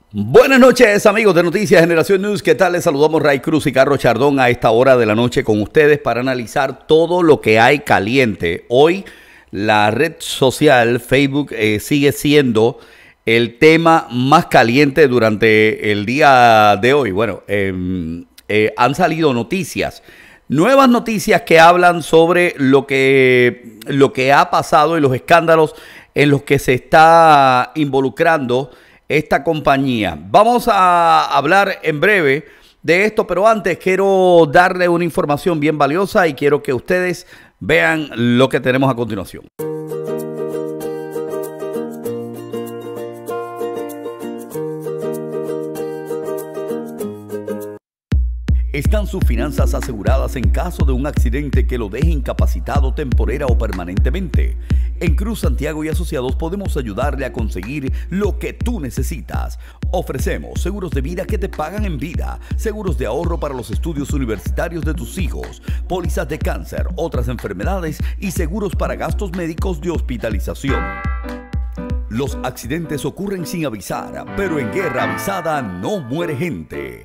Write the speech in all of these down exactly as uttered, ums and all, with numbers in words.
Buenas noches, amigos de Noticias Generación News. ¿Qué tal? Les saludamos Ray Cruz y Carlos Chardón a esta hora de la noche con ustedes para analizar todo lo que hay caliente. Hoy la red social Facebook eh, sigue siendo el tema más caliente durante el día de hoy. Bueno, eh, eh, han salido noticias, nuevas noticias que hablan sobre lo que, lo que ha pasado y los escándalos en los que se está involucrando esta compañía. Vamos a hablar en breve de esto, pero antes quiero darle una información bien valiosa y quiero que ustedes vean lo que tenemos a continuación. ¿Están sus finanzas aseguradas en caso de un accidente que lo deje incapacitado temporera o permanentemente? En Cruz Santiago y Asociados podemos ayudarle a conseguir lo que tú necesitas. Ofrecemos seguros de vida que te pagan en vida, seguros de ahorro para los estudios universitarios de tus hijos, pólizas de cáncer, otras enfermedades y seguros para gastos médicos de hospitalización. Los accidentes ocurren sin avisar, pero en guerra avisada no muere gente.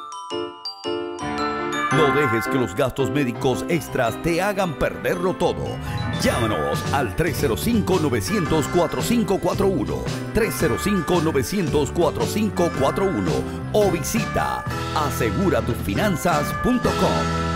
No dejes que los gastos médicos extras te hagan perderlo todo. Llámanos al tres cero cinco, nueve cero cero, cuatro cinco cuatro uno, tres cero cinco, nueve cero cero, cuatro cinco cuatro uno o visita asegura tus finanzas punto com.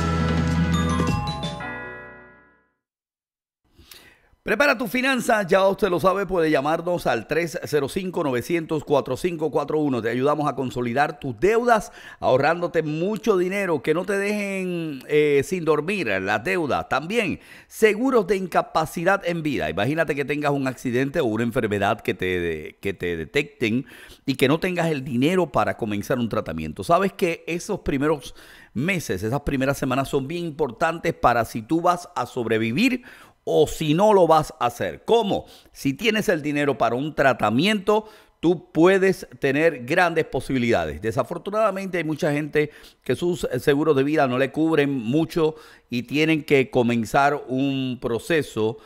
Prepara tu finanzas, ya usted lo sabe, puede llamarnos al tres cero cinco, nueve cero cero, cuatro cinco cuatro uno. Te ayudamos a consolidar tus deudas, ahorrándote mucho dinero, que no te dejen eh, sin dormir las deudas. También seguros de incapacidad en vida. Imagínate que tengas un accidente o una enfermedad que te, que te detecten y que no tengas el dinero para comenzar un tratamiento. Sabes que esos primeros meses, esas primeras semanas son bien importantes para si tú vas a sobrevivir o si no lo vas a hacer. ¿Cómo? Si tienes el dinero para un tratamiento, tú puedes tener grandes posibilidades. Desafortunadamente hay mucha gente que sus seguros de vida no le cubren mucho y tienen que comenzar un proceso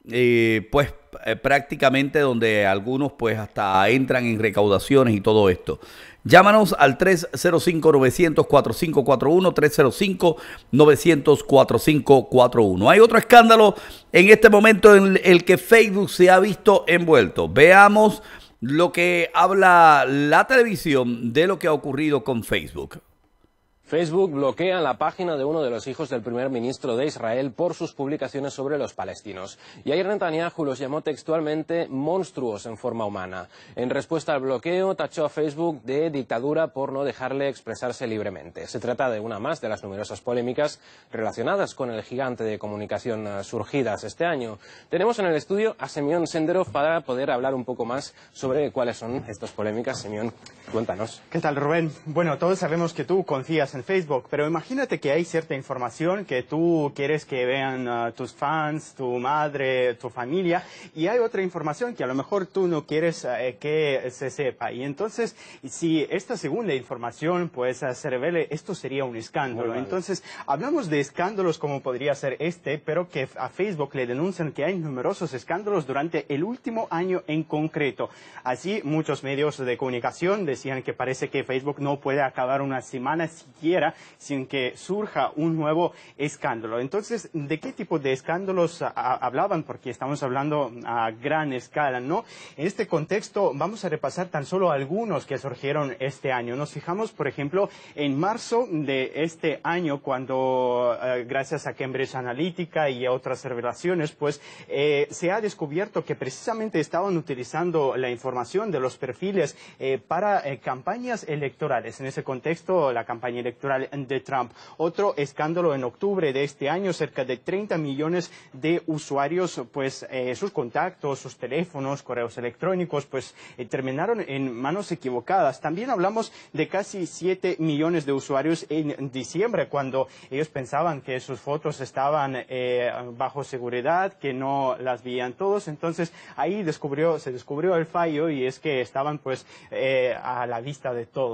eh, pues eh, prácticamente donde algunos pues hasta entran en recaudaciones y todo esto. Llámanos al tres cero cinco, nueve cero cero, cuatro cinco cuatro uno, tres cero cinco, nueve cero cero, cuatro cinco cuatro uno. Hay otro escándalo en este momento en el que Facebook se ha visto envuelto. Veamos lo que habla la televisión de lo que ha ocurrido con Facebook. Facebook bloquea la página de uno de los hijos del primer ministro de Israel por sus publicaciones sobre los palestinos. Y ayer Netanyahu los llamó textualmente monstruos en forma humana. En respuesta al bloqueo, tachó a Facebook de dictadura por no dejarle expresarse libremente. Se trata de una más de las numerosas polémicas relacionadas con el gigante de comunicación surgidas este año. Tenemos en el estudio a Semyon Senderov para poder hablar un poco más sobre cuáles son estas polémicas. Semyon, cuéntanos. ¿Qué tal, Rubén? Bueno, todos sabemos que tú confías en Facebook, pero imagínate que hay cierta información que tú quieres que vean uh, tus fans, tu madre, tu familia, y hay otra información que a lo mejor tú no quieres uh, que se sepa. Y entonces, si esta segunda información pues uh, se revele, esto sería un escándalo. Entonces, hablamos de escándalos como podría ser este, pero que a Facebook le denuncian que hay numerosos escándalos durante el último año en concreto. Así, muchos medios de comunicación decían que parece que Facebook no puede acabar una semana siquiera sin que surja un nuevo escándalo. Entonces, ¿de qué tipo de escándalos a, a, hablaban? Porque estamos hablando a gran escala, ¿no? En este contexto vamos a repasar tan solo algunos que surgieron este año. Nos fijamos, por ejemplo, en marzo de este año, cuando eh, gracias a Cambridge Analytica y a otras revelaciones, pues eh, se ha descubierto que precisamente estaban utilizando la información de los perfiles eh, para eh, campañas electorales. En ese contexto, la campaña electoral de Trump. Otro escándalo en octubre de este año, cerca de treinta millones de usuarios, pues eh, sus contactos, sus teléfonos, correos electrónicos, pues eh, terminaron en manos equivocadas. También hablamos de casi siete millones de usuarios en diciembre, cuando ellos pensaban que sus fotos estaban eh, bajo seguridad, que no las veían todos. Entonces ahí descubrió, se descubrió el fallo y es que estaban pues eh, a la vista de todos.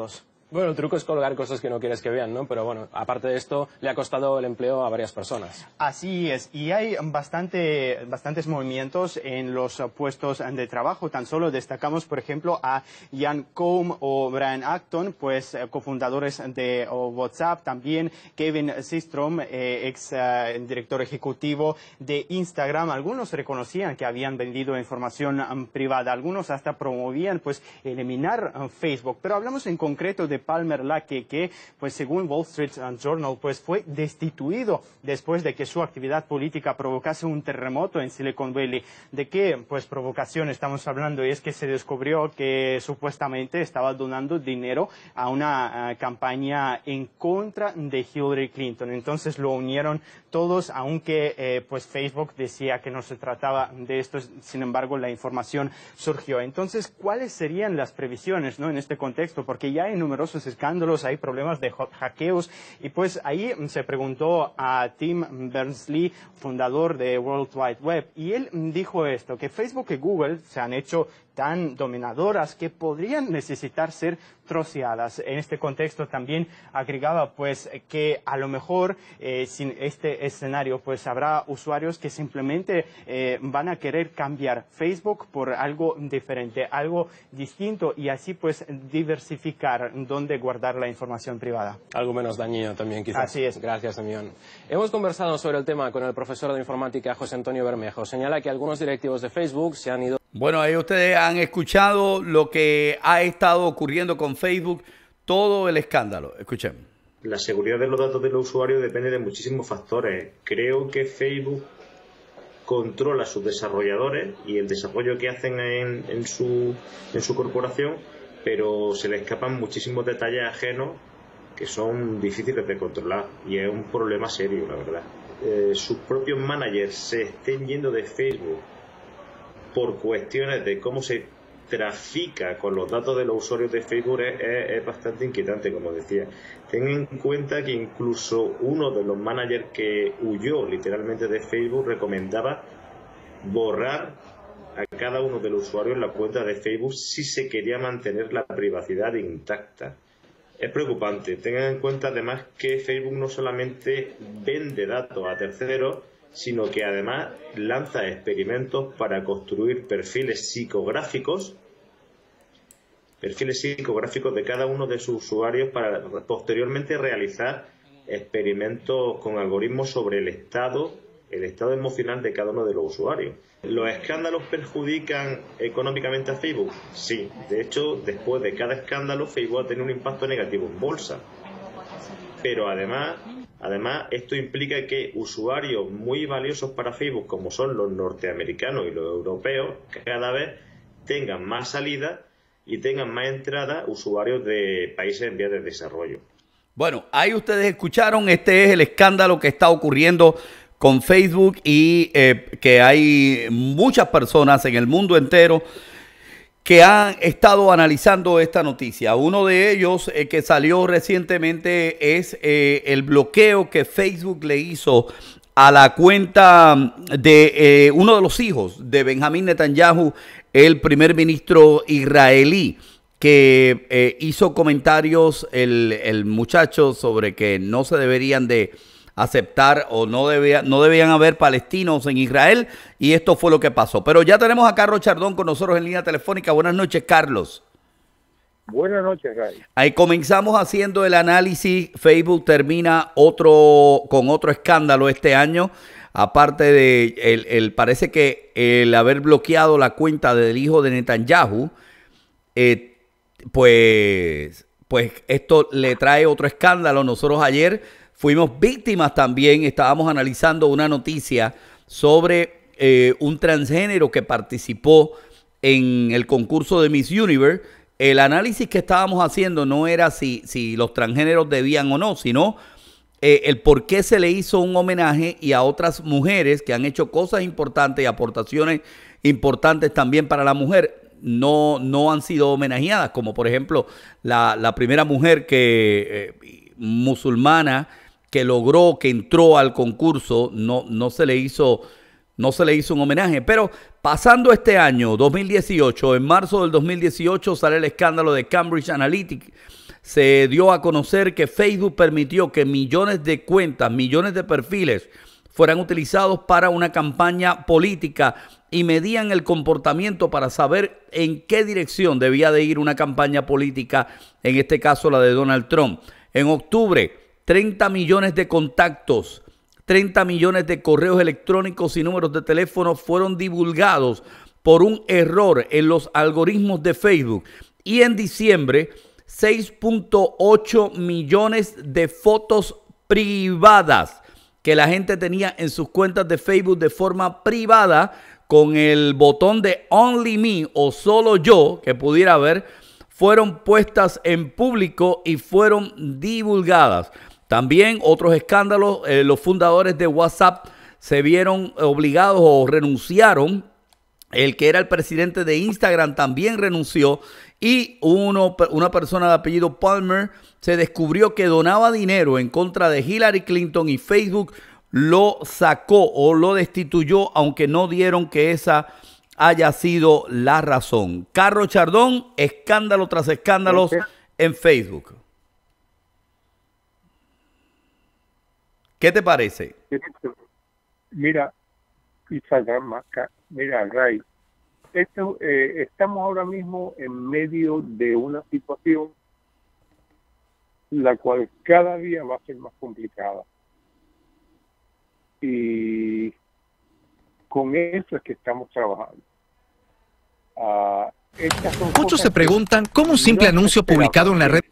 Bueno, el truco es colgar cosas que no quieres que vean, ¿no? Pero bueno, aparte de esto, le ha costado el empleo a varias personas. Así es, y hay bastante, bastantes movimientos en los puestos de trabajo. Tan solo destacamos, por ejemplo, a Ian Combe o Brian Acton, pues cofundadores de WhatsApp, también Kevin Systrom, eh, ex eh, director ejecutivo de Instagram. Algunos reconocían que habían vendido información um, privada, algunos hasta promovían pues eliminar um, Facebook, pero hablamos en concreto de Palmer Luckey, que pues según Wall Street Journal pues fue destituido después de que su actividad política provocase un terremoto en Silicon Valley. ¿De qué pues provocación estamos hablando? Y es que se descubrió que supuestamente estaba donando dinero a una uh, campaña en contra de Hillary Clinton. Entonces lo unieron todos, aunque eh, pues Facebook decía que no se trataba de esto. Sin embargo, la información surgió. Entonces, ¿cuáles serían las previsiones, ¿no?, en este contexto? Porque ya hay numerosos escándalos, hay problemas de hackeos, y pues ahí se preguntó a Tim Berners-Lee, fundador de World Wide Web, y él dijo esto, que Facebook y Google se han hecho tan dominadoras que podrían necesitar ser troceadas. En este contexto también agregaba pues que a lo mejor eh, sin este escenario pues habrá usuarios que simplemente eh, van a querer cambiar Facebook por algo diferente, algo distinto, y así pues diversificar dónde guardar la información privada. Algo menos dañino también, quizás. Así es. Gracias, Damián. Hemos conversado sobre el tema con el profesor de informática José Antonio Bermejo. Señala que algunos directivos de Facebook se han ido... Bueno, ahí ustedes han escuchado lo que ha estado ocurriendo con Facebook, todo el escándalo. Escuchen. La seguridad de los datos de los usuarios depende de muchísimos factores. Creo que Facebook controla a sus desarrolladores y el desarrollo que hacen en, en, su, en su corporación, pero se le escapan muchísimos detalles ajenos que son difíciles de controlar, y es un problema serio, la verdad. Eh, sus propios managers se estén yendo de Facebook por cuestiones de cómo se trafica con los datos de los usuarios de Facebook es, es, es bastante inquietante, como decía. Ten en cuenta que incluso uno de los managers que huyó literalmente de Facebook recomendaba borrar a cada uno de los usuarios la cuenta de Facebook si se quería mantener la privacidad intacta. Es preocupante. Tengan en cuenta además que Facebook no solamente vende datos a terceros, sino que además lanza experimentos para construir perfiles psicográficos, perfiles psicográficos de cada uno de sus usuarios para posteriormente realizar experimentos con algoritmos sobre el estado, el estado emocional de cada uno de los usuarios. ¿Los escándalos perjudican económicamente a Facebook? Sí. De hecho, después de cada escándalo, Facebook ha tenido un impacto negativo en bolsa. Pero además... Además, esto implica que usuarios muy valiosos para Facebook, como son los norteamericanos y los europeos, cada vez tengan más salida y tengan más entrada usuarios de países en vías de desarrollo. Bueno, ahí ustedes escucharon, este es el escándalo que está ocurriendo con Facebook y eh, que hay muchas personas en el mundo entero que han estado analizando esta noticia. Uno de ellos eh, que salió recientemente es eh, el bloqueo que Facebook le hizo a la cuenta de eh, uno de los hijos de Benjamín Netanyahu, el primer ministro israelí, que eh, hizo comentarios el, el muchacho sobre que no se deberían de aceptar o no, debía, no debían haber palestinos en Israel, y esto fue lo que pasó. Pero ya tenemos a Carlos Chardón con nosotros en línea telefónica. Buenas noches, Carlos. Buenas noches, Ray. Ahí comenzamos haciendo el análisis. Facebook termina otro con otro escándalo este año, aparte de, el, el, parece que el haber bloqueado la cuenta del hijo de Netanyahu, eh, pues, pues esto le trae otro escándalo. Nosotros ayer fuimos víctimas también, estábamos analizando una noticia sobre eh, un transgénero que participó en el concurso de Miss Universe. El análisis que estábamos haciendo no era si, si los transgéneros debían o no, sino eh, el por qué se le hizo un homenaje, y a otras mujeres que han hecho cosas importantes y aportaciones importantes también para la mujer no, no han sido homenajeadas, como por ejemplo la, la primera mujer que eh, musulmana que logró, que entró al concurso, no, no se le hizo, no se le hizo un homenaje. Pero pasando este año, dos mil dieciocho, en marzo del dos mil dieciocho, sale el escándalo de Cambridge Analytica. se dio a conocer que Facebook permitió que millones de cuentas, millones de perfiles fueran utilizados para una campaña política y medían el comportamiento para saber en qué dirección debía de ir una campaña política, en este caso la de Donald Trump. En octubre, treinta millones de contactos, treinta millones de correos electrónicos y números de teléfono fueron divulgados por un error en los algoritmos de Facebook. Y en diciembre, seis punto ocho millones de fotos privadas que la gente tenía en sus cuentas de Facebook de forma privada con el botón de Only Me o Solo Yo que pudiera ver, fueron puestas en público y fueron divulgadas. También otros escándalos, eh, los fundadores de WhatsApp se vieron obligados o renunciaron. El que era el presidente de Instagram también renunció y uno, una persona de apellido Palmer se descubrió que donaba dinero en contra de Hillary Clinton y Facebook lo sacó o lo destituyó, aunque no dieron que esa haya sido la razón. Carlos Chardón, escándalo tras escándalos en Facebook. ¿Qué te parece? Mira, mira, Ray, esto, eh, estamos ahora mismo en medio de una situación la cual cada día va a ser más complicada. Y con eso es que estamos trabajando. Uh, Muchos se preguntan cómo un simple no anuncio publicado en la red.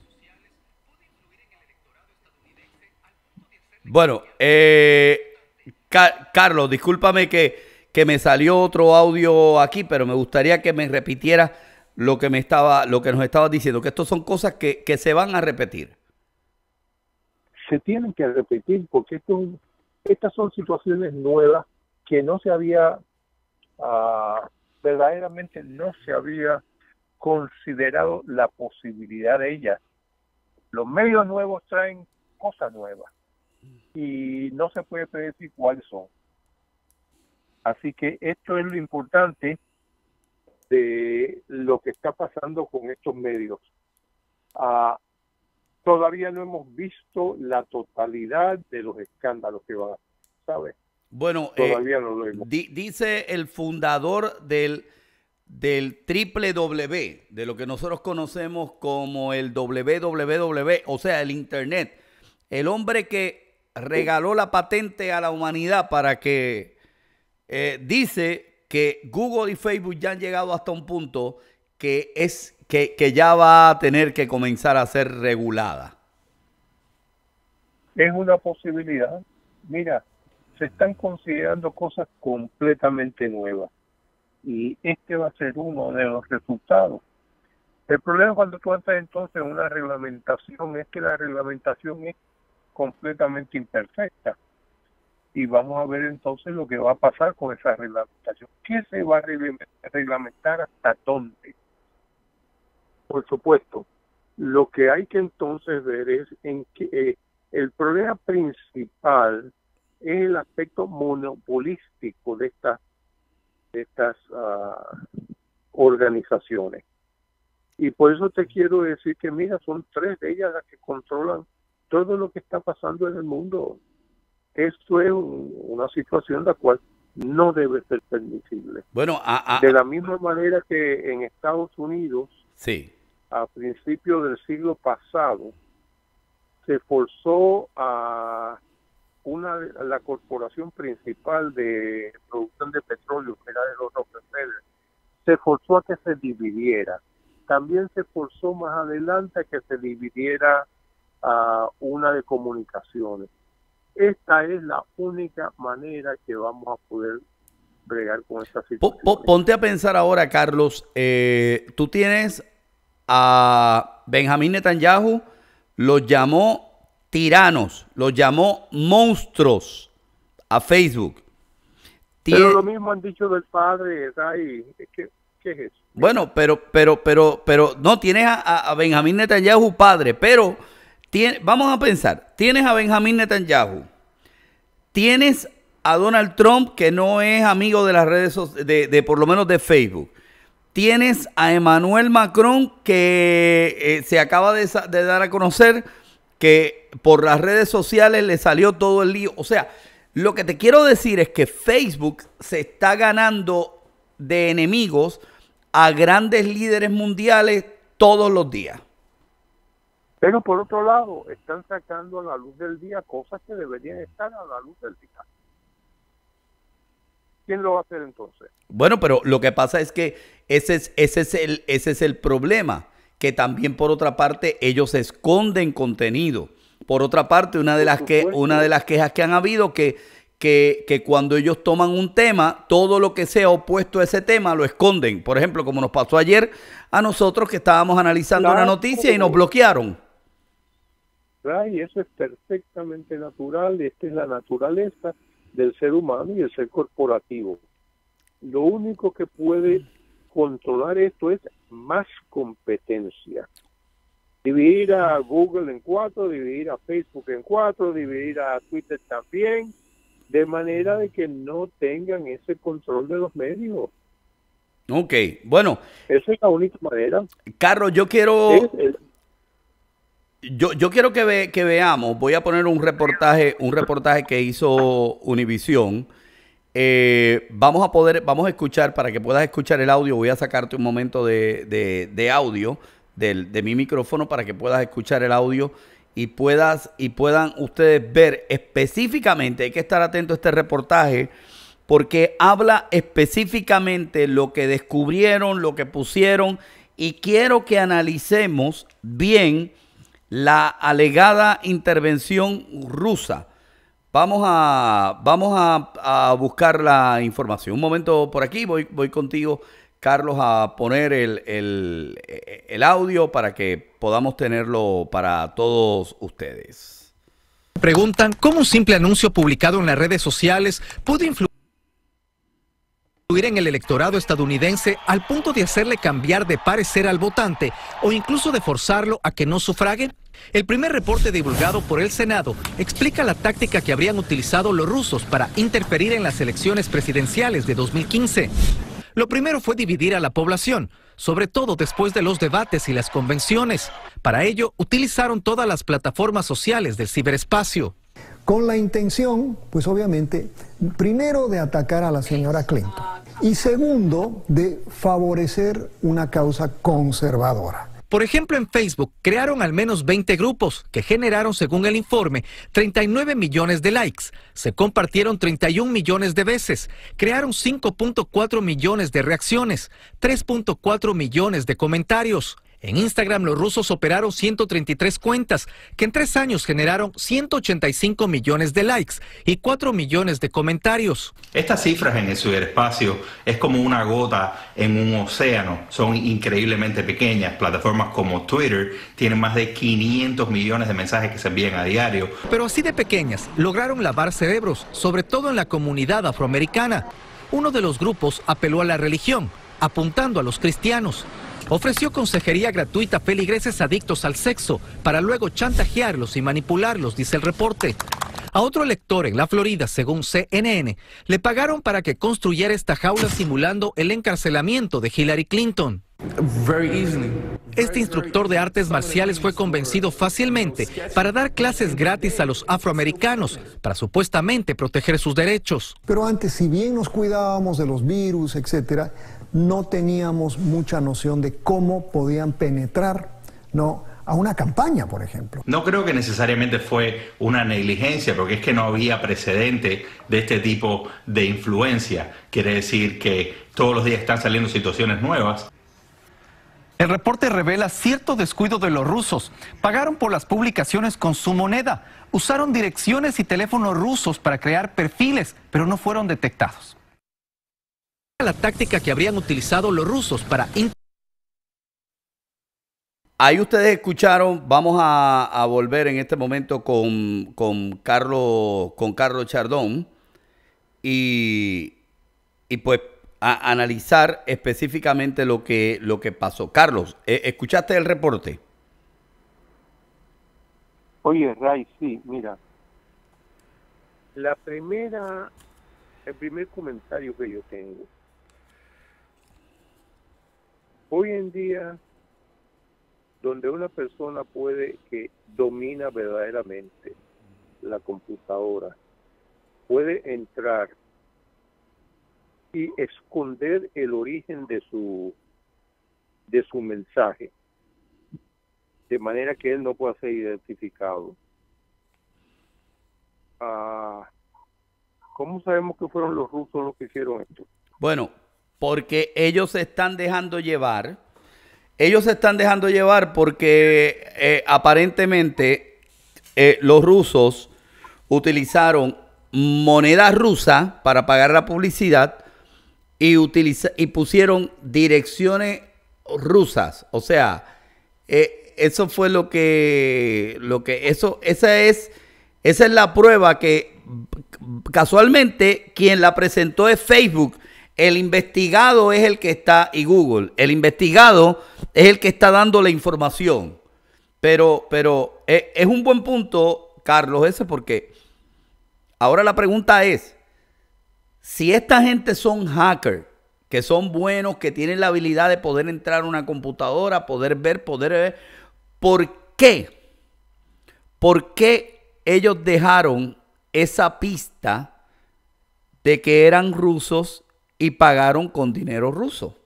Bueno, eh, Car Carlos, discúlpame que, que me salió otro audio aquí, pero me gustaría que me repitiera lo que me estaba, lo que nos estabas diciendo, que estos son cosas que, que se van a repetir. Se tienen que repetir porque esto, estas son situaciones nuevas que no se había, uh, verdaderamente no se había considerado la posibilidad de ellas. Los medios nuevos traen cosas nuevas y no se puede predecir cuáles son. Así que esto es lo importante de lo que está pasando con estos medios. Uh, todavía no hemos visto la totalidad de los escándalos que van a hacer, ¿sabes? Bueno, todavía eh, no lo hemos. Di dice el fundador del, del triple W, de lo que nosotros conocemos como el doble u doble u doble u, o sea, el Internet. El hombre que regaló la patente a la humanidad para que eh, dice que Google y Facebook ya han llegado hasta un punto que es que, que ya va a tener que comenzar a ser regulada. Es una posibilidad. Mira, se están considerando cosas completamente nuevas y este va a ser uno de los resultados. El problema cuando tú entras entonces en una reglamentación es que la reglamentación es completamente imperfecta y vamos a ver entonces lo que va a pasar con esa reglamentación. ¿Qué se va a reglamentar hasta dónde? Por supuesto, lo que hay que entonces ver es en que eh, el problema principal es el aspecto monopolístico de estas de estas uh, organizaciones. Y por eso te quiero decir que, mira, son tres de ellas las que controlan todo lo que está pasando en el mundo. Esto es un, una situación la cual no debe ser permisible. Bueno, a, a, de la misma manera que en Estados Unidos, sí, a principios del siglo pasado, se forzó a una la corporación principal de producción de petróleo, que era de los Rockefeller, se forzó a que se dividiera. También se forzó más adelante a que se dividiera a una de comunicaciones. Esta es la única manera que vamos a poder bregar con esta situación. Ponte a pensar ahora, Carlos, eh, tú tienes a Benjamín Netanyahu, los llamó tiranos, los llamó monstruos a Facebook. Pero Tien... lo mismo han dicho del padre, ¿sabes? ¿Qué, ¿Qué es eso? Bueno, pero, pero, pero, pero, no, tienes a, a Benjamín Netanyahu padre, pero tiene, vamos a pensar, tienes a Benjamín Netanyahu, tienes a Donald Trump, que no es amigo de las redes sociales, de, de por lo menos de Facebook, tienes a Emmanuel Macron que eh, se acaba de, de dar a conocer que por las redes sociales le salió todo el lío. O sea, lo que te quiero decir es que Facebook se está ganando de enemigos a grandes líderes mundiales todos los días. Pero por otro lado, están sacando a la luz del día cosas que deberían estar a la luz del día. ¿Quién lo va a hacer entonces? Bueno, pero lo que pasa es que ese es, ese es el, ese es el problema, que también por otra parte ellos esconden contenido. Por otra parte, una de las que, una de las quejas que han habido que, que, que cuando ellos toman un tema, todo lo que sea opuesto a ese tema lo esconden. Por ejemplo, como nos pasó ayer a nosotros que estábamos analizando Claro. una noticia y nos bloquearon. Y eso es perfectamente natural, esta es la naturaleza del ser humano y el ser corporativo. Lo único que puede controlar esto es más competencia. Dividir a Google en cuatro, dividir a Facebook en cuatro, dividir a Twitter también, de manera de que no tengan ese control de los medios. Ok, bueno. Esa es la única manera. Carlos, yo quiero... Es el, Yo, yo quiero que, ve, que veamos, voy a poner un reportaje, un reportaje que hizo Univisión. Eh, vamos a poder, vamos a escuchar, para que puedas escuchar el audio, voy a sacarte un momento de, de, de audio del, de mi micrófono para que puedas escuchar el audio y puedas y puedan ustedes ver específicamente, hay que estar atento a este reportaje porque habla específicamente lo que descubrieron, lo que pusieron y quiero que analicemos bien la alegada intervención rusa. Vamos a, vamos a, a buscar la información. Un momento por aquí, voy, voy contigo, Carlos, a poner el, el, el audio para que podamos tenerlo para todos ustedes. Preguntan cómo un simple anuncio publicado en las redes sociales pudo influir en el electorado estadounidense al punto de hacerle cambiar de parecer al votante o incluso de forzarlo a que no sufrague. El primer reporte divulgado por el Senado explica la táctica que habrían utilizado los rusos para interferir en las elecciones presidenciales de dos mil quince. Lo primero fue dividir a la población, sobre todo después de los debates y las convenciones. Para ello, utilizaron todas las plataformas sociales del ciberespacio. Con la intención, pues obviamente, primero de atacar a la señora Clinton y segundo, de favorecer una causa conservadora. Por ejemplo, en Facebook crearon al menos veinte grupos que generaron, según el informe, treinta y nueve millones de likes. Se compartieron treinta y un millones de veces. Crearon cinco punto cuatro millones de reacciones, tres punto cuatro millones de comentarios. En Instagram los rusos operaron ciento treinta y tres cuentas que en tres años generaron ciento ochenta y cinco millones de likes y cuatro millones de comentarios. Estas cifras en el ciberespacio es como una gota en un océano, son increíblemente pequeñas. Plataformas como Twitter tienen más de quinientos millones de mensajes que se envían a diario. Pero así de pequeñas lograron lavar cerebros, sobre todo en la comunidad afroamericana. Uno de los grupos apeló a la religión, apuntando a los cristianos. Ofreció consejería gratuita a feligreses adictos al sexo para luego chantajearlos y manipularlos, dice el reporte. A otro lector en la Florida, según C N N, le pagaron para que construyera esta jaula simulando el encarcelamiento de Hillary Clinton. Este instructor de artes marciales fue convencido fácilmente para dar clases gratis a los afroamericanos, para supuestamente proteger sus derechos. Pero antes, si bien nos cuidábamos de los virus, etcétera, no teníamos mucha noción de cómo podían penetrar, ¿no?, a una campaña, por ejemplo. No creo que necesariamente fue una negligencia, porque es que no había precedente de este tipo de influencia. Quiere decir que todos los días están saliendo situaciones nuevas. El reporte revela cierto descuido de los rusos. Pagaron por las publicaciones con su moneda. Usaron direcciones y teléfonos rusos para crear perfiles, pero no fueron detectados. La táctica que habrían utilizado los rusos para... Ahí ustedes escucharon, vamos a, a volver en este momento con, con, Carlos, con Carlos Chardón y, y pues a analizar específicamente lo que, lo que pasó. Carlos, ¿escuchaste el reporte? Oye, Ray, sí, mira. La primera, el primer comentario que yo tengo hoy en día, donde una persona puede que domina verdaderamente la computadora, puede entrar y esconder el origen de su de su mensaje, de manera que él no pueda ser identificado. Ah, ¿Cómo sabemos que fueron los rusos los que hicieron esto? Bueno, porque ellos se están dejando llevar. Ellos se están dejando llevar porque eh, aparentemente eh, los rusos utilizaron moneda rusa para pagar la publicidad y, utiliza y pusieron direcciones rusas. O sea, eh, eso fue lo que, lo que eso, esa es, esa es la prueba que casualmente quien la presentó es Facebook. El investigado es el que está, y Google, el investigado es el que está dando la información. Pero, pero es, es un buen punto, Carlos, ese, porque ahora la pregunta es, si esta gente son hackers, que son buenos, que tienen la habilidad de poder entrar a una computadora, poder ver, poder ver, ¿por qué? ¿Por qué ellos dejaron esa pista de que eran rusos y pagaron con dinero ruso?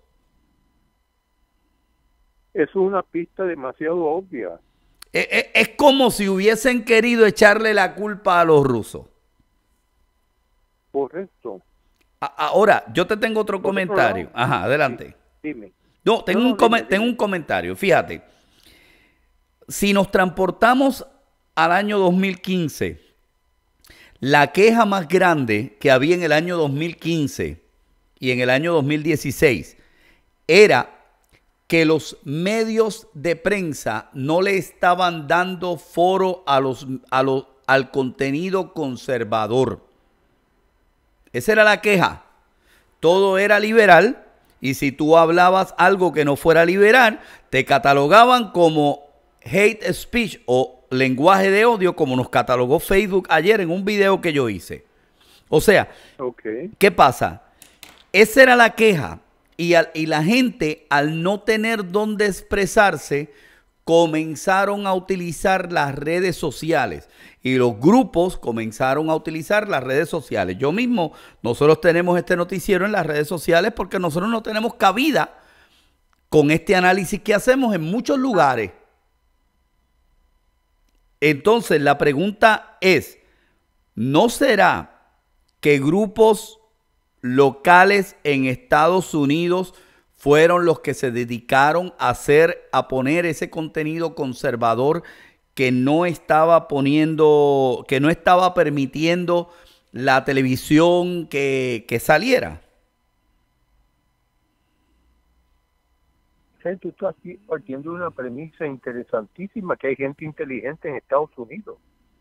Es una pista demasiado obvia. Es, es, es como si hubiesen querido echarle la culpa a los rusos. Correcto. A, ahora, yo te tengo otro Por comentario. otro lado, Ajá, adelante. sí, dime. No, tengo, No, un, no, com dime, tengo dime. un comentario. Fíjate, si nos transportamos al año dos mil quince, la queja más grande que había en el año dos mil quince y en el año dos mil dieciséis era que los medios de prensa no le estaban dando foro a los, a los, al contenido conservador. Esa era la queja. Todo era liberal y si tú hablabas algo que no fuera liberal, te catalogaban como hate speech o lenguaje de odio, como nos catalogó Facebook ayer en un video que yo hice. O sea, okay. ¿Qué pasa? Esa era la queja y, al, y la gente, al no tener dónde expresarse, comenzaron a utilizar las redes sociales y los grupos comenzaron a utilizar las redes sociales. Yo mismo, nosotros tenemos este noticiero en las redes sociales porque nosotros no tenemos cabida con este análisis que hacemos en muchos lugares. Entonces, la pregunta es, ¿no será que grupos locales en Estados Unidos fueron los que se dedicaron a hacer, a poner ese contenido conservador que no estaba poniendo, que no estaba permitiendo la televisión que, que saliera? Tú estás aquí partiendo de una premisa interesantísima, que hay gente inteligente en Estados Unidos.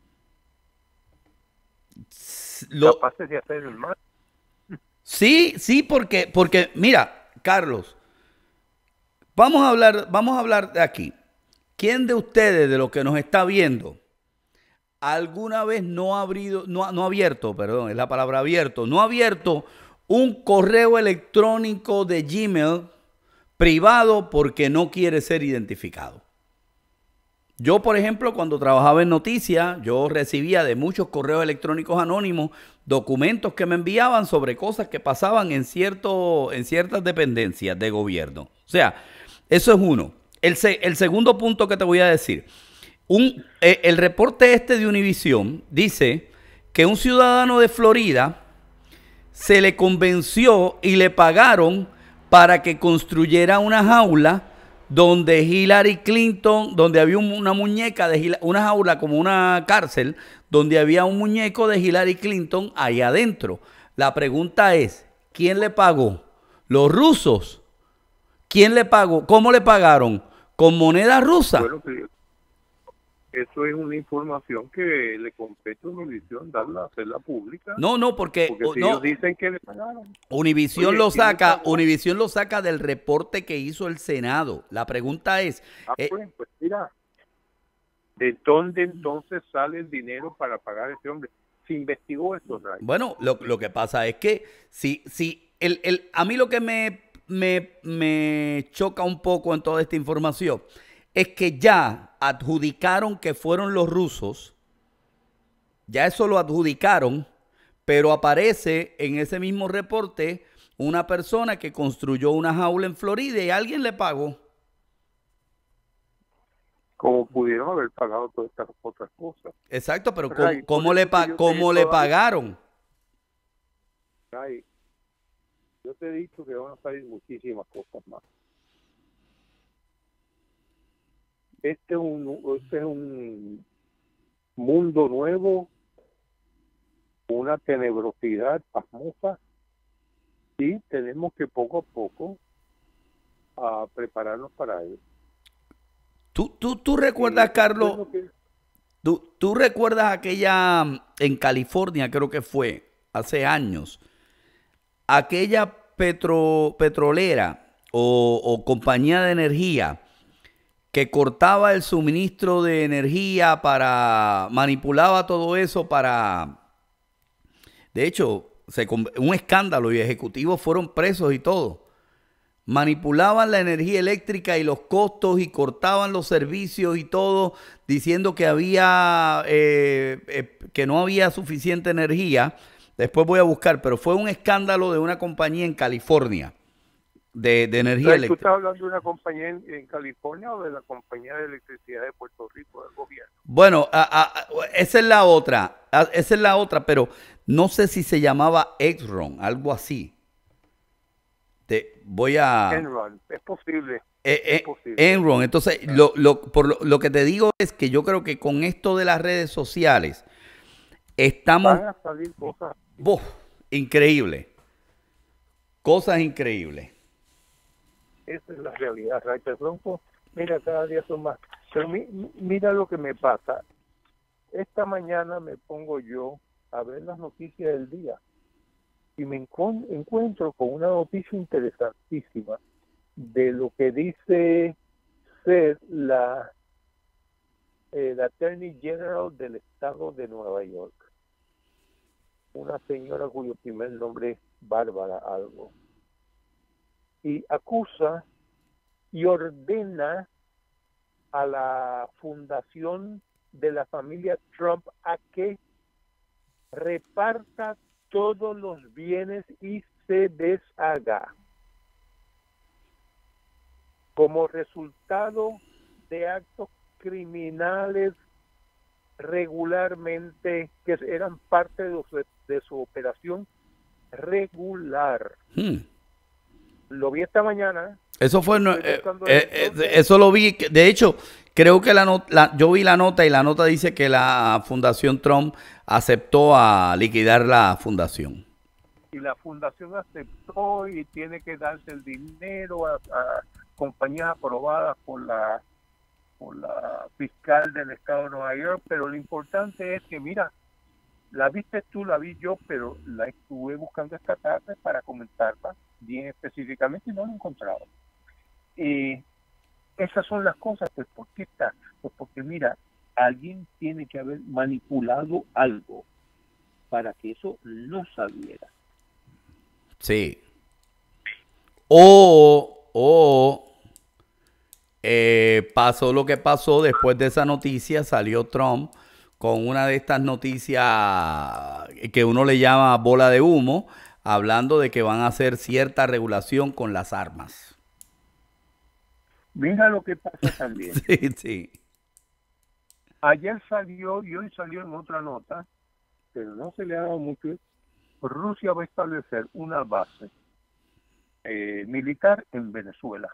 Lo, capaces de hacer el mal. Sí, sí, porque, porque mira, Carlos, vamos a hablar, vamos a hablar de aquí. ¿Quién de ustedes, de los que nos está viendo, alguna vez no ha abrido, no, no ha abierto, perdón, es la palabra abierto, no ha abierto un correo electrónico de Gmail privado porque no quiere ser identificado? Yo, por ejemplo, cuando trabajaba en noticias, yo recibía de muchos correos electrónicos anónimos documentos que me enviaban sobre cosas que pasaban en, cierto, en ciertas dependencias de gobierno. O sea, eso es uno. El, se, el segundo punto que te voy a decir. Un, eh, el reporte este de Univision dice que un ciudadano de Florida se le convenció y le pagaron para que construyera una jaula donde Hillary Clinton, donde había una muñeca de Hillary, una jaula como una cárcel, donde había un muñeco de Hillary Clinton ahí adentro. La pregunta es, ¿quién le pagó? ¿Los rusos? ¿Quién le pagó? ¿Cómo le pagaron? ¿Con moneda rusa? Bueno, eso es una información que le compete a Univision darla, hacerla pública. No, no, porque, porque si no, ellos dicen que le pagaron. Univision Oye, lo saca, pagó? Univision lo saca del reporte que hizo el Senado. La pregunta es, Ah, eh, pues, pues mira, ¿de dónde entonces sale el dinero para pagar a ese hombre? Se investigó eso, Ray. bueno, lo, lo que pasa es que si, si el, el, a mí lo que me me, me choca un poco en toda esta información es que ya adjudicaron que fueron los rusos, ya eso lo adjudicaron, pero aparece en ese mismo reporte una persona que construyó una jaula en Florida y alguien le pagó. Como pudieron haber pagado todas estas otras cosas. Exacto, pero Ray, ¿cómo, cómo le, pa cómo le pagaron? Ray, yo te he dicho que van a salir muchísimas cosas más. Este es un, este es un mundo nuevo, una tenebrosidad pasmosa, y tenemos que poco a poco a prepararnos para ello. ¿Tú, tú, tú recuerdas, Carlos, que... tú, tú recuerdas aquella en California, creo que fue, hace años, aquella petro, petrolera o, o compañía de energía que cortaba el suministro de energía para, manipulaba todo eso para, de hecho, se, un escándalo y ejecutivos fueron presos y todo. Manipulaban la energía eléctrica y los costos y cortaban los servicios y todo, diciendo que había, eh, eh, que no había suficiente energía. Después voy a buscar, pero fue un escándalo de una compañía en California. De, de energía eléctrica. ¿Tú estás hablando de una compañía en, en California o de la compañía de electricidad de Puerto Rico, del gobierno? Bueno, a, a, esa es la otra, a, esa es la otra, pero no sé si se llamaba Exxon, algo así. Te voy a... Enron, es posible. Eh, eh, es posible. Enron, entonces, lo, lo, por lo, lo que te digo es que yo creo que con esto de las redes sociales, estamos... Van a salir cosas... ¡Buf! Increíble. Cosas increíbles. Esa es la realidad, Ray. Pronto, mira, cada día son más. Pero mi, mira lo que me pasa. Esta mañana me pongo yo a ver las noticias del día y me encu encuentro con una noticia interesantísima de lo que dice ser la, eh, la Attorney General del estado de Nueva York. Una señora cuyo primer nombre es Bárbara algo. Y acusa y ordena a la fundación de la familia Trump a que reparta todos los bienes y se deshaga como resultado de actos criminales regularmente que eran parte de su, de su operación regular. Hmm. Lo vi esta mañana. Eso fue, no, eh, eh, eh, eso lo vi. De hecho, creo que la, not, la yo vi la nota y la nota dice que la Fundación Trump aceptó a liquidar la fundación. Y la fundación aceptó y tiene que darse el dinero a, a compañías aprobadas por la por la fiscal del estado de Nueva York, pero lo importante es que, mira, la viste tú, la vi yo, pero la estuve buscando esta tarde para comentarla bien específicamente y no la he encontrado. Y esas son las cosas. Pues ¿por qué está? Pues porque mira, alguien tiene que haber manipulado algo para que eso no saliera. Sí. O, o eh, pasó lo que pasó después de esa noticia, salió Trump con una de estas noticias que uno le llama bola de humo, hablando de que van a hacer cierta regulación con las armas. Mira lo que pasa también. Sí, sí. Ayer salió y hoy salió en otra nota, pero no se le ha dado mucho. Rusia va a establecer una base eh, militar en Venezuela.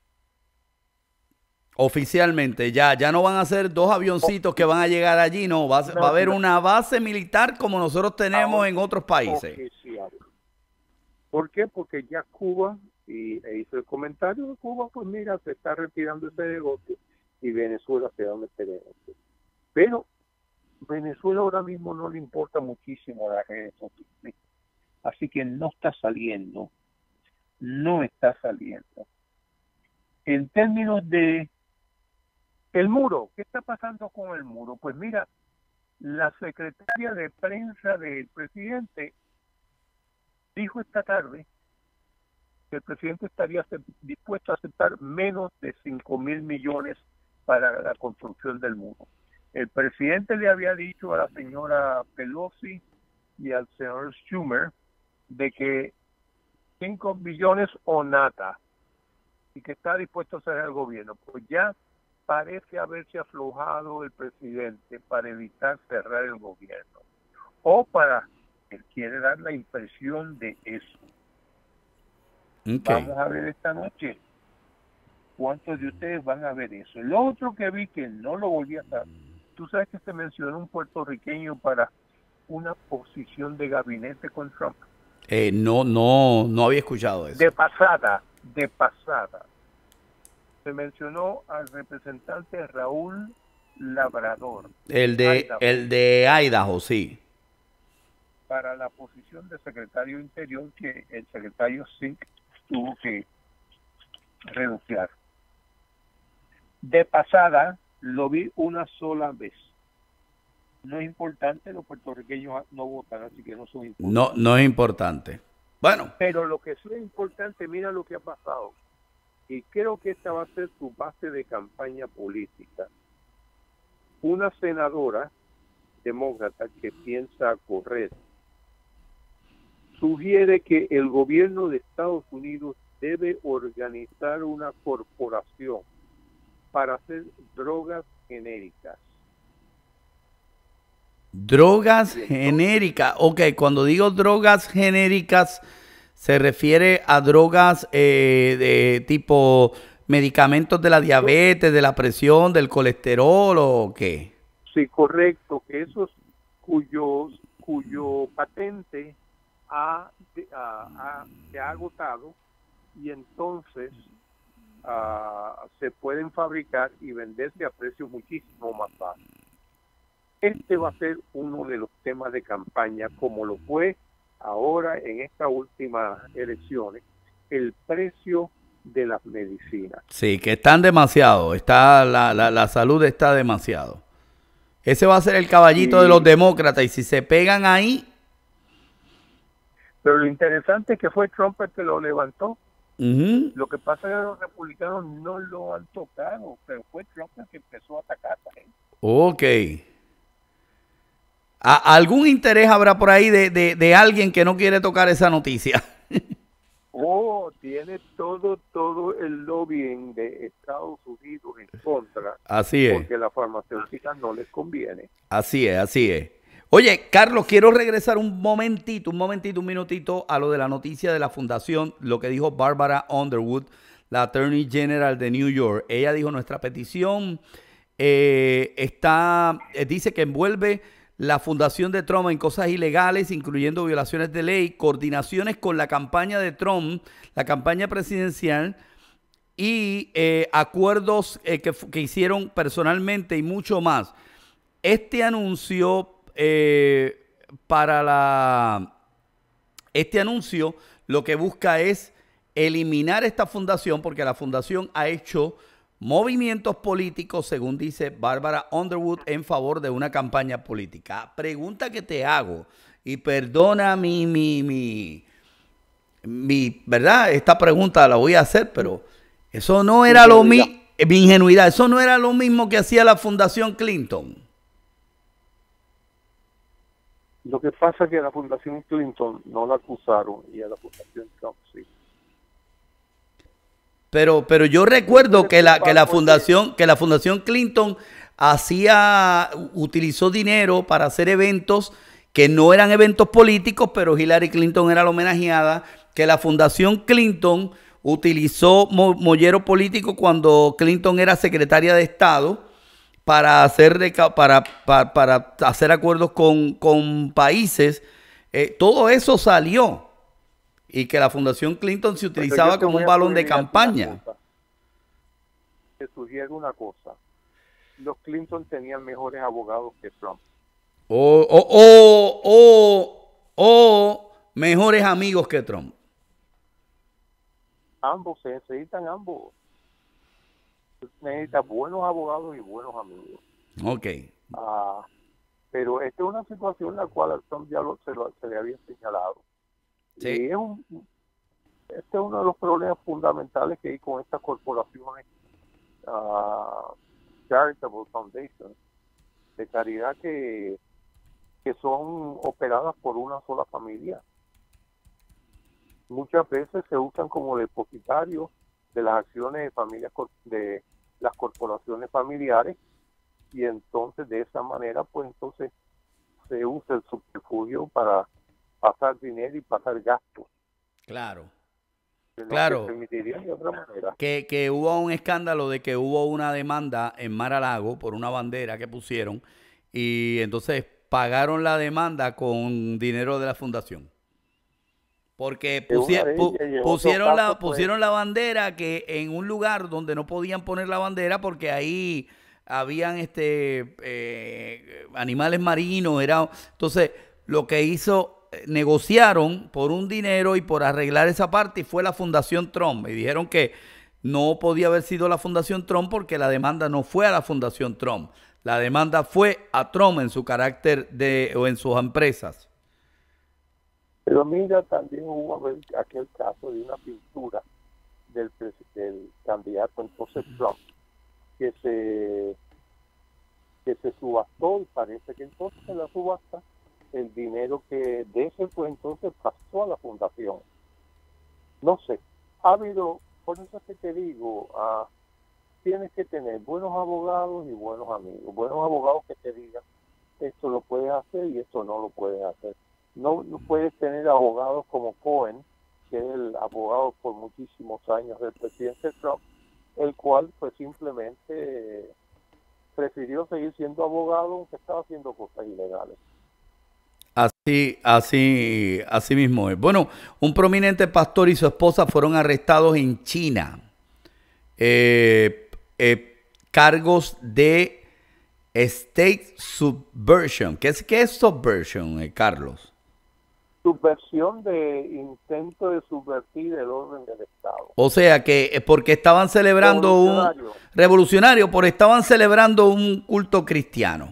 Oficialmente, ya, ya no van a ser dos avioncitos que van a llegar allí, no, va a, no, va a haber no. una base militar como nosotros tenemos ahora, en otros países. ¿Por qué? Porque ya Cuba, y e hizo el comentario de Cuba, pues mira, se está retirando ese negocio y Venezuela se va a meter en eso. Pero Venezuela ahora mismo no le importa muchísimo las redes sociales, así que no está saliendo, no está saliendo. En términos de el muro, ¿qué está pasando con el muro? Pues mira, la secretaria de prensa del presidente dijo esta tarde que el presidente estaría dispuesto a aceptar menos de cinco mil millones para la construcción del muro. El presidente le había dicho a la señora Pelosi y al señor Schumer de que cinco billones o nada, y que está dispuesto a hacer el gobierno. Pues ya parece haberse aflojado el presidente para evitar cerrar el gobierno, o para, él quiere dar la impresión de eso. Okay. Vamos a ver esta noche cuántos de ustedes van a ver eso. Lo otro que vi que no lo volví a saber, tú sabes que se mencionó un puertorriqueño para una posición de gabinete con Trump. Eh, no, no, no había escuchado eso. De pasada, de pasada. Se mencionó al representante Raúl Labrador. El de, Idaho, el de Idaho, sí. Para la posición de secretario interior que el secretario Sink tuvo que renunciar. De pasada, lo vi una sola vez. No es importante, los puertorriqueños no votan, así que no son importantes. No, no es importante. Bueno. Pero lo que sí es importante, mira lo que ha pasado. Y creo que esta va a ser su base de campaña política. Una senadora demócrata que piensa correr sugiere que el gobierno de Estados Unidos debe organizar una corporación para hacer drogas genéricas. Drogas genéricas. Ok, cuando digo drogas genéricas, se refiere a drogas eh, de tipo medicamentos de la diabetes, de la presión, del colesterol o qué. Sí, correcto, que esos cuyos cuyo patente ha, ha, ha, se ha agotado y entonces uh, se pueden fabricar y venderse a precios muchísimo más bajos. Este va a ser uno de los temas de campaña, como lo fue ahora en estas últimas elecciones, el precio de las medicinas. Sí, que están demasiado, está la, la, la salud está demasiado. Ese va a ser el caballito sí. de los demócratas, y si se pegan ahí... Pero lo interesante es que fue Trump el que lo levantó. Uh-huh. Lo que pasa es que los republicanos no lo han tocado, pero fue Trump el que empezó a atacar a él. Ok. ¿A ¿Algún interés habrá por ahí de, de, de alguien que no quiere tocar esa noticia? Oh, tiene todo, todo el lobbying de Estados Unidos en contra. Así es. Porque la farmacéutica no les conviene. Así es, así es. Oye, Carlos, quiero regresar un momentito, un momentito, un minutito a lo de la noticia de la fundación, lo que dijo Barbara Underwood, la Attorney General de New York. Ella dijo, nuestra petición eh, está, eh, dice que envuelve la fundación de Trump en cosas ilegales, incluyendo violaciones de ley, coordinaciones con la campaña de Trump, la campaña presidencial, y eh, acuerdos eh, que, que hicieron personalmente y mucho más. Este anuncio eh, para la este anuncio lo que busca es eliminar esta fundación, porque la fundación ha hecho movimientos políticos, según dice Barbara Underwood, en favor de una campaña política. Pregunta que te hago, y perdona mi, mi, mi, mi, ¿verdad? Esta pregunta la voy a hacer, pero eso no era lo mismo, mi ingenuidad, eso no era lo mismo que hacía la Fundación Clinton. Lo que pasa es que a la Fundación Clinton no la acusaron y a la Fundación Trump sí. Pero, pero yo recuerdo que la, que la fundación, que la Fundación Clinton hacía, utilizó dinero para hacer eventos que no eran eventos políticos, pero Hillary Clinton era la homenajeada, que la Fundación Clinton utilizó mo mollero político cuando Clinton era secretaria de Estado para hacer, para, para, para hacer acuerdos con, con países. Eh, todo eso salió. Y que la Fundación Clinton se utilizaba como un balón de campaña. Te sugiero una cosa. Los Clinton tenían mejores abogados que Trump. O, o, o, o, o mejores amigos que Trump. Ambos, se necesitan ambos. Necesitan buenos abogados y buenos amigos. Ok. Ah, pero esta es una situación en la cual a Trump ya lo, se, lo, se le había señalado. Sí. Y es un, Este es uno de los problemas fundamentales que hay con estas corporaciones uh, charitable foundations de caridad que, que son operadas por una sola familia. Muchas veces se usan como depositarios de las acciones de familias de las corporaciones familiares, y entonces de esa manera pues entonces se usa el subterfugio para pasar dinero y pasar gastos. Claro. Que no Claro. se permitiría de otra manera. Que, que hubo un escándalo de que hubo una demanda en Mar-a-Lago por una bandera que pusieron, y entonces pagaron la demanda con dinero de la fundación. Porque pusie, pu, pusieron, la, pusieron la bandera que en un lugar donde no podían poner la bandera porque ahí habían este eh, animales marinos. Era, entonces, lo que hizo, negociaron por un dinero y por arreglar esa parte, y fue la Fundación Trump. Y dijeron que no podía haber sido la Fundación Trump porque la demanda no fue a la Fundación Trump. La demanda fue a Trump en su carácter de o en sus empresas. Pero mira, también hubo aquel caso de una pintura del, del candidato entonces Trump, que se, que se subastó, y parece que entonces en la subasta el dinero que de ese pues entonces pasó a la fundación. No sé, ha habido, por eso es que te digo, uh, tienes que tener buenos abogados y buenos amigos, buenos abogados que te digan esto lo puedes hacer y esto no lo puedes hacer. No, no puedes tener abogados como Cohen, que es el abogado por muchísimos años del presidente Trump, el cual pues simplemente prefirió seguir siendo abogado aunque estaba haciendo cosas ilegales. Así, así, así mismo es. Bueno, un prominente pastor y su esposa fueron arrestados en China. Eh, eh, cargos de state subversion. ¿Qué es, qué es subversion, eh, Carlos? Subversión de intento de subvertir el orden del Estado. O sea que porque estaban celebrando revolucionario. un revolucionario, porque estaban celebrando un culto cristiano.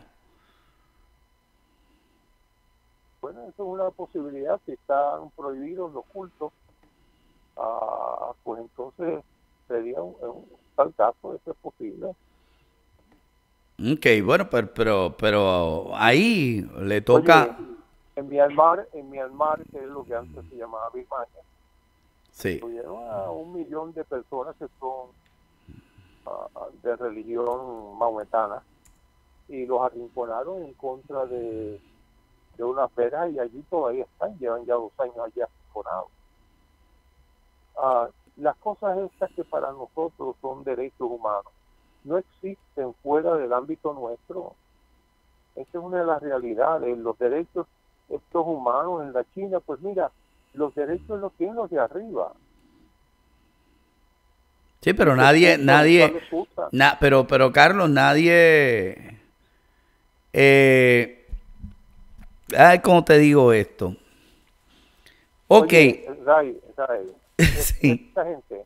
Bueno, eso es una posibilidad. Si están prohibidos los cultos, ah, pues entonces sería un, un tal caso, eso es posible. Ok, bueno, pero, pero, pero ahí le toca... Oye, en Myanmar, en Myanmar, que es lo que antes se llamaba Birmania, sí, tuvieron a un millón de personas que son uh, de religión maometana, y los arrinconaron en contra de, de unas veras, y allí todavía están, llevan ya dos años allí arrinconados. Uh, las cosas estas que para nosotros son derechos humanos no existen fuera del ámbito nuestro. Esa es una de las realidades. Los derechos estos humanos en la China, pues mira, los derechos los tienen los de arriba. Sí, pero nadie, nadie, na, pero, pero Carlos, nadie, eh, ay, ¿cómo te digo esto? Ok. Oye, Ray, Ray, sí. Esta gente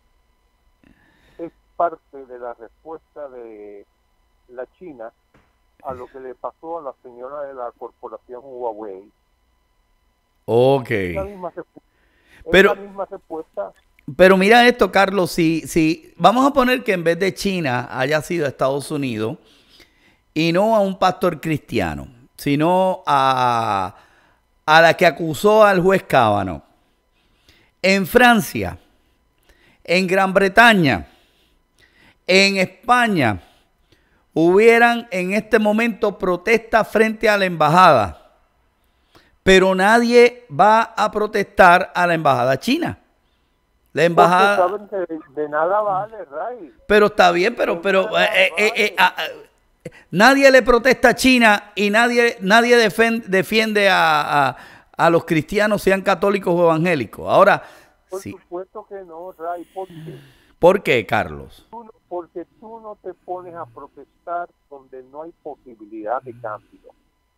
es parte de la respuesta de la China a lo que le pasó a la señora de la corporación Huawei. Ok. Es la misma, es pero, la misma respuesta. Pero mira esto, Carlos, si, si vamos a poner que en vez de China haya sido Estados Unidos, y no a un pastor cristiano, sino a, a la que acusó al juez Kavanaugh. En Francia, en Gran Bretaña, en España, hubieran en este momento protestas frente a la embajada, pero nadie va a protestar a la embajada china. La embajada... Saben que de, de nada vale, Ray. Pero está bien, pero, pero eh, eh, eh, eh, eh, nadie le protesta a China, y nadie, nadie defiende, defiende a, a, a los cristianos, sean católicos o evangélicos. Ahora, por sí. supuesto que no, Ray. ¿Por qué? ¿Por qué, Carlos? Tú no, porque tú no te pones a protestar donde no hay posibilidad de cambio.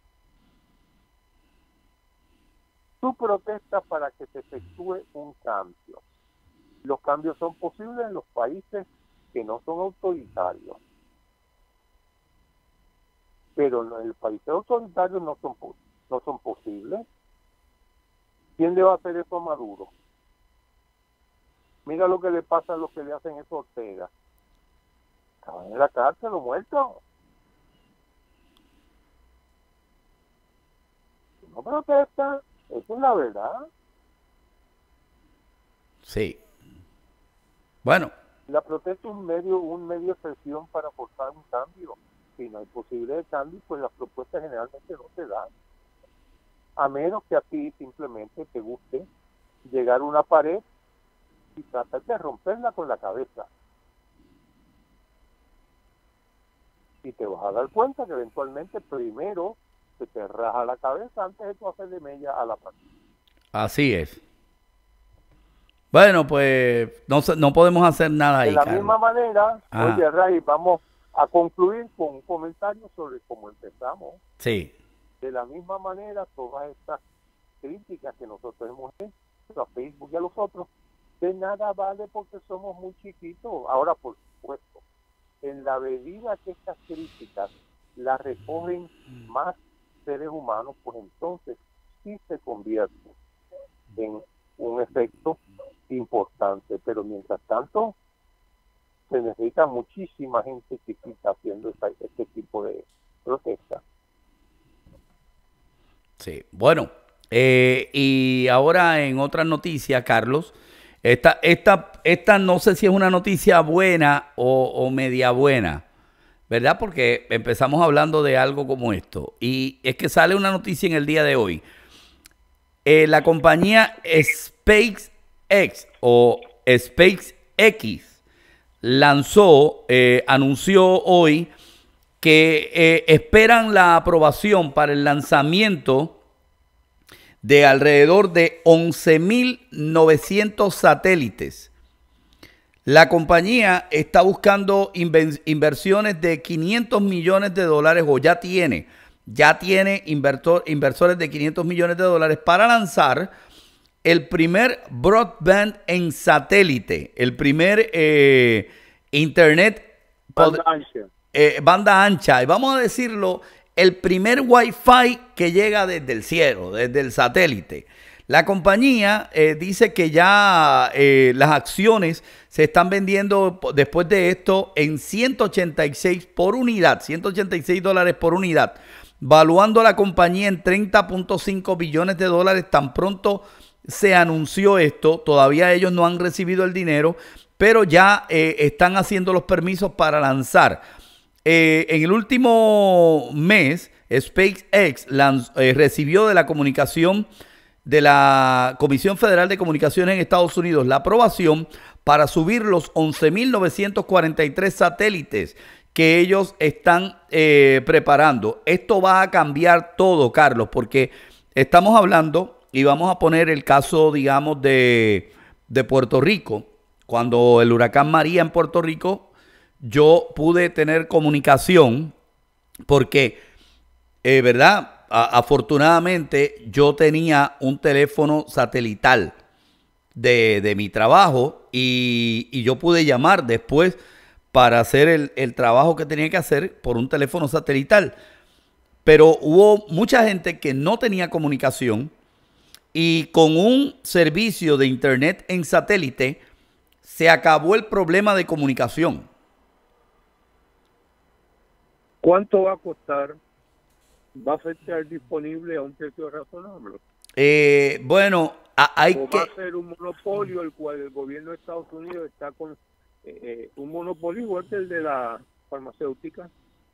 Tú protestas para que se efectúe un cambio. Los cambios son posibles en los países que no son autoritarios. Pero en el país autoritario no son, no son posibles. ¿Quién le va a hacer eso a Maduro? Mira lo que le pasa a los que le hacen eso a Ortega. Estaban en la cárcel o muertos. No protestan, eso es la verdad. Sí. Bueno. La protesta es un medio, un medio de presión para forzar un cambio. Si no hay posibilidad de cambio, pues las propuestas generalmente no se dan. A menos que a ti simplemente te guste llegar a una pared y tratar de romperla con la cabeza. Y te vas a dar cuenta que eventualmente primero se te raja la cabeza antes de tú hacerle mella a la pared. Así es. Bueno, pues no, no podemos hacer nada ahí, De la Carlos. misma manera, Ah. oye, Ray, vamos a concluir con un comentario sobre cómo empezamos. Sí. De la misma manera, todas estas críticas que nosotros hemos hecho a Facebook y a los otros, de nada vale porque somos muy chiquitos. Ahora, por supuesto, en la medida que estas críticas las recogen más seres humanos, pues entonces sí se convierte en un efecto importante. Pero mientras tanto, se necesita muchísima gente chiquita haciendo esta, este tipo de protestas. Sí, bueno, eh, y ahora en otras noticias, Carlos, esta, esta, esta no sé si es una noticia buena o, o media buena, ¿verdad? Porque empezamos hablando de algo como esto, y es que sale una noticia en el día de hoy. Eh, la compañía SpaceX o SpaceX lanzó, eh, anunció hoy que eh, esperan la aprobación para el lanzamiento de alrededor de once mil novecientos satélites. La compañía está buscando inversiones de quinientos millones de dólares, o ya tiene, ya tiene inversor, inversores de quinientos millones de dólares para lanzar el primer broadband en satélite, el primer eh, internet Banda ancha. Eh, banda ancha, y vamos a decirlo, el primer Wi-Fi que llega desde el cielo, desde el satélite. La compañía eh, dice que ya eh, las acciones se están vendiendo después de esto en ciento ochenta y seis por unidad, ciento ochenta y seis dólares por unidad, valuando la compañía en treinta punto cinco billones de dólares. Tan pronto se anunció esto, todavía ellos no han recibido el dinero, pero ya eh, están haciendo los permisos para lanzar. Eh, en el último mes, SpaceX lanz, eh, recibió de la comunicación de la Comisión Federal de Comunicaciones en Estados Unidos la aprobación para subir los once mil novecientos cuarenta y tres satélites que ellos están eh, preparando. Esto va a cambiar todo, Carlos, porque estamos hablando, y vamos a poner el caso, digamos, de, de Puerto Rico. Cuando el huracán María en Puerto Rico, yo pude tener comunicación porque, eh, ¿verdad? A, afortunadamente yo tenía un teléfono satelital de, de mi trabajo y, y yo pude llamar después para hacer el, el trabajo que tenía que hacer por un teléfono satelital. Pero hubo mucha gente que no tenía comunicación y con un servicio de internet en satélite se acabó el problema de comunicación. ¿Cuánto va a costar? ¿Va a estar disponible a un precio razonable? Eh, bueno, a, hay ¿O que... va a ser un monopolio el cual el gobierno de Estados Unidos está con eh, eh, un monopolio igual que el de la farmacéutica?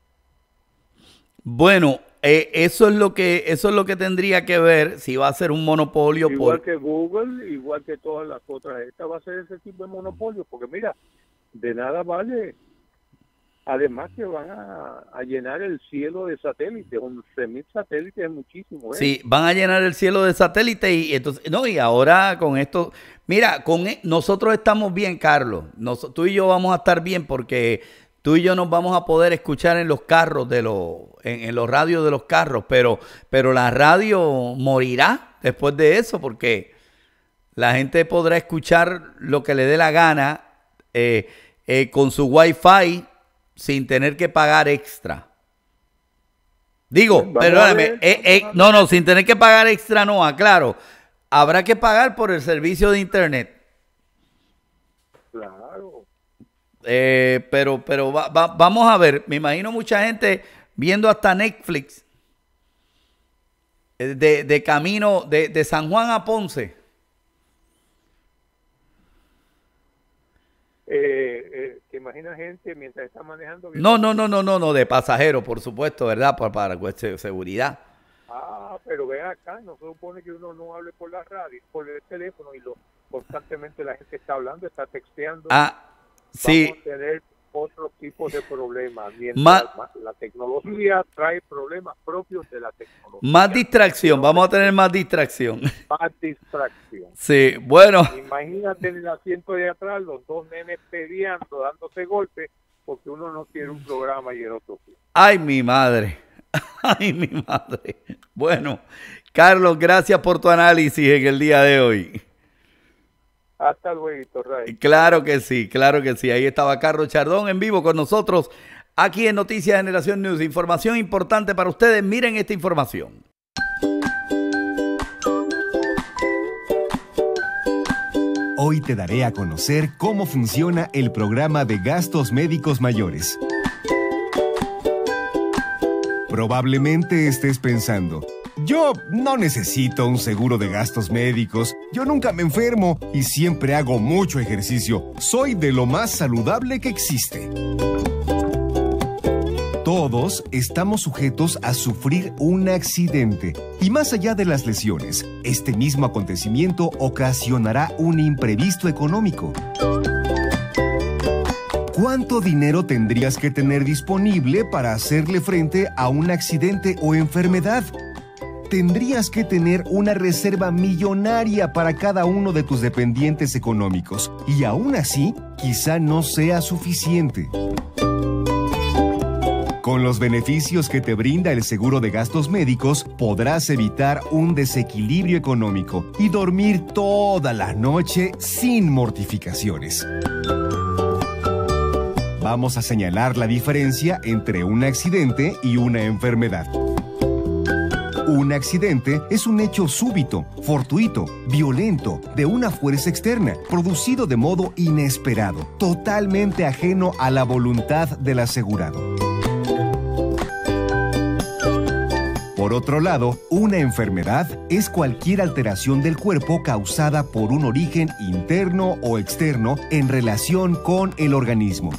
Bueno, eh, eso es lo que eso es lo que tendría que ver si va a ser un monopolio. Igual por... que Google, igual que todas las otras. Esta va a ser ese tipo de monopolio, porque mira, de nada vale. Además que van a, a llenar el cielo de satélites, once mil satélites es muchísimo. ¿eh? Sí, van a llenar el cielo de satélites y entonces, no, y ahora con esto, mira, con nosotros estamos bien, Carlos. Nos, tú y yo vamos a estar bien porque tú y yo nos vamos a poder escuchar en los carros de los, en, en los radios de los carros, pero, pero la radio morirá después de eso porque la gente podrá escuchar lo que le dé la gana eh, eh, con su Wi-Fi sin tener que pagar extra. Digo, Vamos perdóname, a ver, eh, eh, vamos a ver. no, no, sin tener que pagar extra, no, aclaro. Habrá que pagar por el servicio de internet. Eh, pero pero va, va, vamos a ver, me imagino mucha gente viendo hasta Netflix de, de camino de, de San Juan a Ponce. Eh, eh, ¿Te imaginas gente mientras está manejando? No, no, no, no, no, no, de pasajeros, por supuesto, ¿verdad? Para, para cuestión de seguridad. Ah, pero ve acá, no se supone que uno no hable por la radio, por el teléfono, y lo constantemente la gente está hablando, está texteando. Ah, sí. Vamos a tener otro tipo de problemas. Mientras Ma la tecnología trae problemas propios de la tecnología. Más distracción, vamos a tener más distracción. Más distracción. Sí, bueno. Imagínate en el asiento de atrás los dos nenes peleando, dándose golpes, porque uno no quiere un programa y el otro sí. Ay, mi madre. Ay, mi madre. Bueno, Carlos, gracias por tu análisis en el día de hoy. Hasta luego, Ray. Claro que sí, claro que sí. Ahí estaba Carlos Chardón en vivo con nosotros aquí en Noticias Generación News. Información importante para ustedes. Miren esta información. Hoy te daré a conocer cómo funciona el programa de gastos médicos mayores. Probablemente estés pensando, yo no necesito un seguro de gastos médicos, yo nunca me enfermo y siempre hago mucho ejercicio, soy de lo más saludable que existe. Todos estamos sujetos a sufrir un accidente y más allá de las lesiones, este mismo acontecimiento ocasionará un imprevisto económico. ¿Cuánto dinero tendrías que tener disponible para hacerle frente a un accidente o enfermedad? Tendrías que tener una reserva millonaria para cada uno de tus dependientes económicos y aún así, quizá no sea suficiente. Con los beneficios que te brinda el seguro de gastos médicos, podrás evitar un desequilibrio económico y dormir toda la noche sin mortificaciones. Vamos a señalar la diferencia entre un accidente y una enfermedad. Un accidente es un hecho súbito, fortuito, violento, de una fuerza externa, producido de modo inesperado, totalmente ajeno a la voluntad del asegurado. Por otro lado, una enfermedad es cualquier alteración del cuerpo causada por un origen interno o externo en relación con el organismo.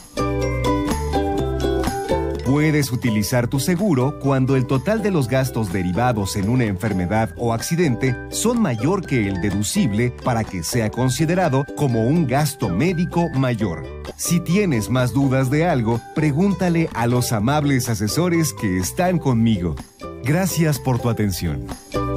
Puedes utilizar tu seguro cuando el total de los gastos derivados en una enfermedad o accidente son mayor que el deducible para que sea considerado como un gasto médico mayor. Si tienes más dudas de algo, pregúntale a los amables asesores que están conmigo. Gracias por tu atención.